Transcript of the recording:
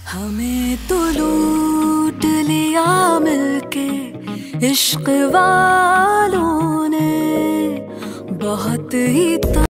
हमें तो लूट लिया मिलके इश्क वालों ने बहुत ही